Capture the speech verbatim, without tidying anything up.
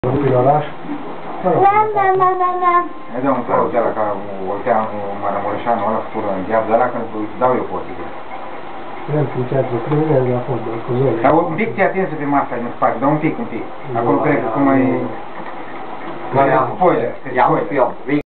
În oraș? Da, da, da, da, da. Ne dă un tău de ăla, ca Oltea, Maramureșanul ăla, fură în gheab de ăla, când îți dau eu poții. Vrem cu teatru criminal la fondul, cu ele. Dar un pic ți atinsă pe masa din spate, dar un pic, un pic. Acolo cred că cum mai... Spoiler, Spoiler, spoiler.